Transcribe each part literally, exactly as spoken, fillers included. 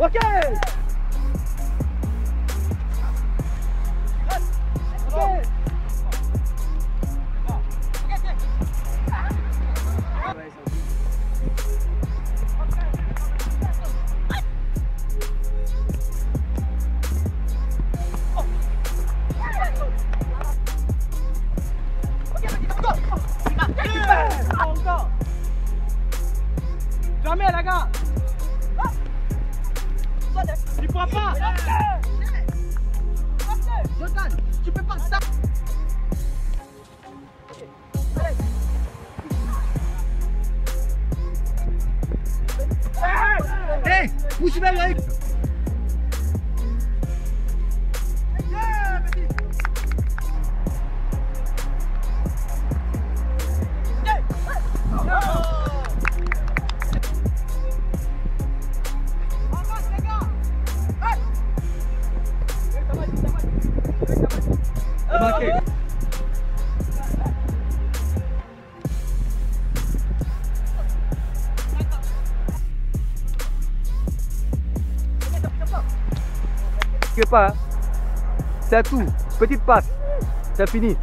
Ok. Jamais la gars. Tu pourras pas. Jordan, tu peux pas ça. Hey, push back like. Que pas, c'est à tout. Petite passe, c'est fini.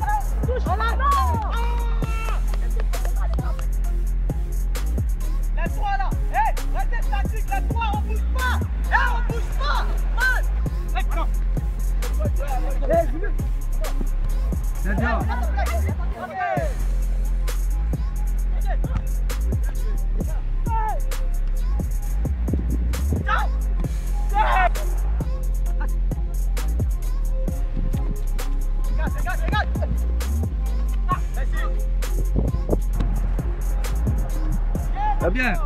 La trois là, hé, restez statique, la trois, on bouge pas. Hé, on bouge pas. Man. Hé, Julien. C'est bien. Très bien.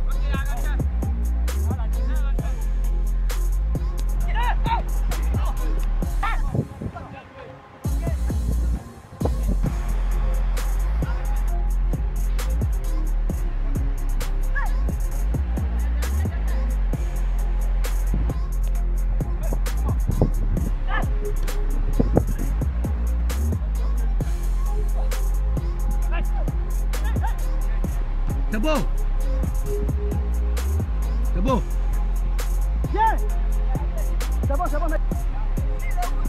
C'est beau. C'est beau. Bien. C'est bon, c'est bon.